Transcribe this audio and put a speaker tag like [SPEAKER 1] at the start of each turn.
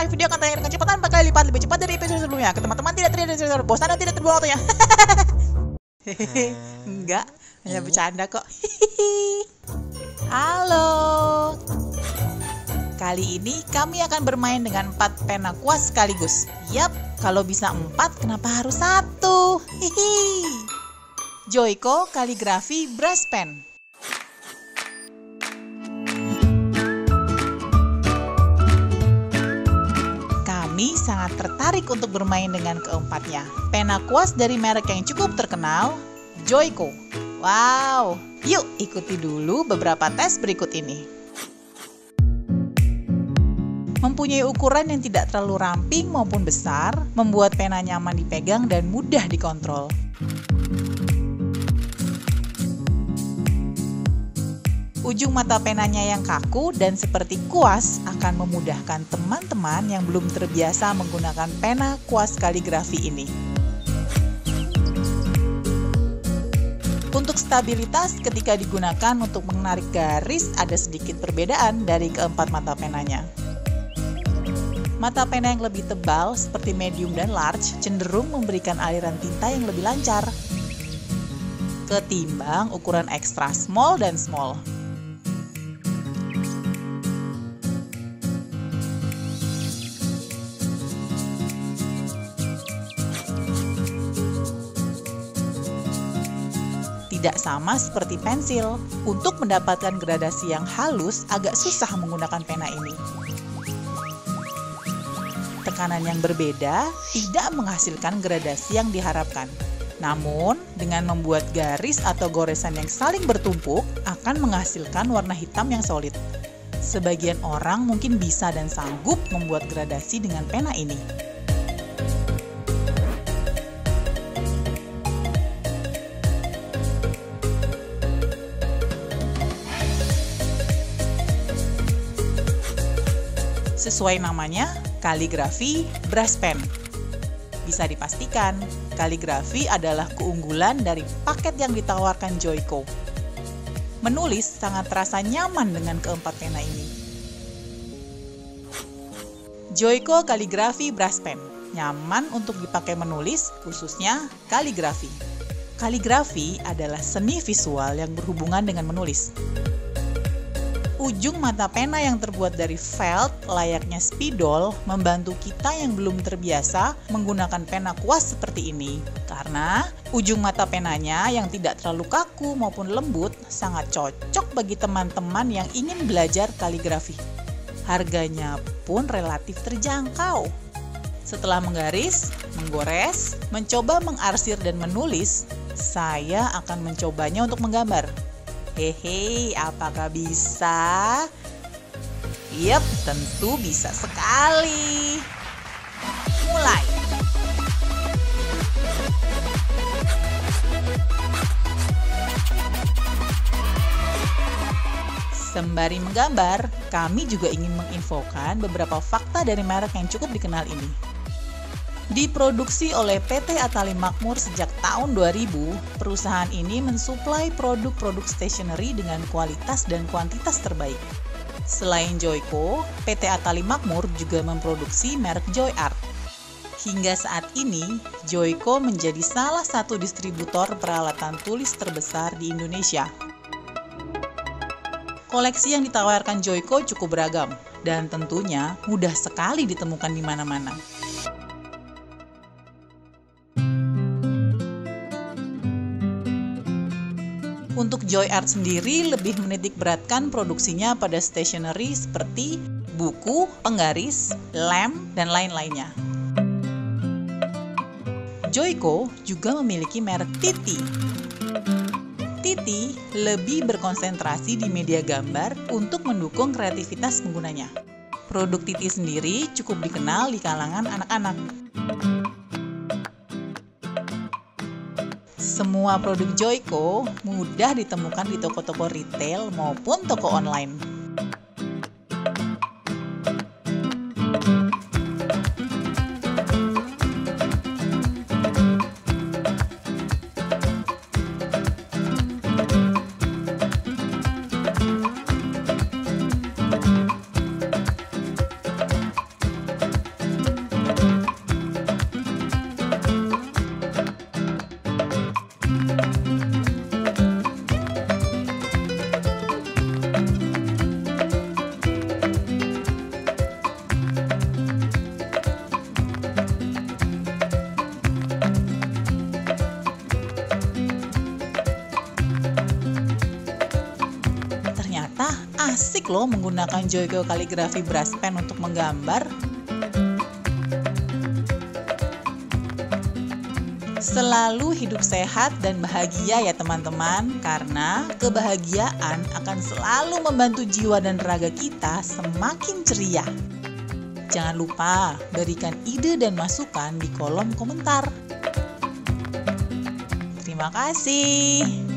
[SPEAKER 1] live video akan tayang dengan kecepatan 4 kali lipat lebih cepat dari episode sebelumnya. Ke teman-teman tidak terlihat bosan dan tidak terbuang waktunya. Enggak, hanya bercanda kok. Halo. Kali ini kami akan bermain dengan 4 pena kuas sekaligus. Yap, kalau bisa 4, kenapa harus 1? Joico Kaligrafi Brush Pen. Kami sangat tertarik untuk bermain dengan keempatnya. Pena kuas dari merek yang cukup terkenal, Joico. Wow, yuk ikuti dulu beberapa tes berikut ini. Mempunyai ukuran yang tidak terlalu ramping maupun besar, membuat pena nyaman dipegang dan mudah dikontrol. Ujung mata penanya yang kaku dan seperti kuas akan memudahkan teman-teman yang belum terbiasa menggunakan pena kuas kaligrafi ini. Untuk stabilitas ketika digunakan untuk menarik garis ada sedikit perbedaan dari keempat mata penanya. Mata pena yang lebih tebal seperti medium dan large cenderung memberikan aliran tinta yang lebih lancar ketimbang ukuran extra small dan small. Tidak sama seperti pensil. Untuk mendapatkan gradasi yang halus agak susah menggunakan pena ini. Tekanan yang berbeda tidak menghasilkan gradasi yang diharapkan. Namun, dengan membuat garis atau goresan yang saling bertumpuk akan menghasilkan warna hitam yang solid. Sebagian orang mungkin bisa dan sanggup membuat gradasi dengan pena ini. Sesuai namanya, kaligrafi brush pen. Bisa dipastikan, kaligrafi adalah keunggulan dari paket yang ditawarkan Joico. Menulis sangat terasa nyaman dengan keempat pena ini. Joico Kaligrafi Brush Pen, nyaman untuk dipakai menulis, khususnya kaligrafi. Kaligrafi adalah seni visual yang berhubungan dengan menulis. Ujung mata pena yang terbuat dari felt layaknya spidol membantu kita yang belum terbiasa menggunakan pena kuas seperti ini. Karena ujung mata penanya yang tidak terlalu kaku maupun lembut sangat cocok bagi teman-teman yang ingin belajar kaligrafi. Harganya pun relatif terjangkau. Setelah menggaris, menggores, mencoba mengarsir dan menulis, saya akan mencobanya untuk menggambar. Hehe, apakah bisa? Yap, tentu bisa sekali. Mulai. Sembari menggambar, kami juga ingin menginfokan beberapa fakta dari merek yang cukup dikenal ini. Diproduksi oleh PT Atali Makmur sejak tahun 2000, perusahaan ini mensuplai produk-produk stationery dengan kualitas dan kuantitas terbaik. Selain Joico, PT Atali Makmur juga memproduksi merek Joy Art. Hingga saat ini, Joico menjadi salah satu distributor peralatan tulis terbesar di Indonesia. Koleksi yang ditawarkan Joico cukup beragam, dan tentunya mudah sekali ditemukan di mana-mana. Untuk Joy Art sendiri lebih menitik beratkan produksinya pada stationery seperti buku, penggaris, lem, dan lain-lainnya. Joico juga memiliki merek Titi. Titi lebih berkonsentrasi di media gambar untuk mendukung kreativitas penggunanya. Produk Titi sendiri cukup dikenal di kalangan anak-anak. Semua produk Joico mudah ditemukan di toko-toko retail maupun toko online. Asik loh menggunakan Joyko Kaligrafi Brush Pen untuk menggambar. Selalu hidup sehat dan bahagia ya teman-teman, karena kebahagiaan akan selalu membantu jiwa dan raga kita semakin ceria. Jangan lupa berikan ide dan masukan di kolom komentar. Terima kasih.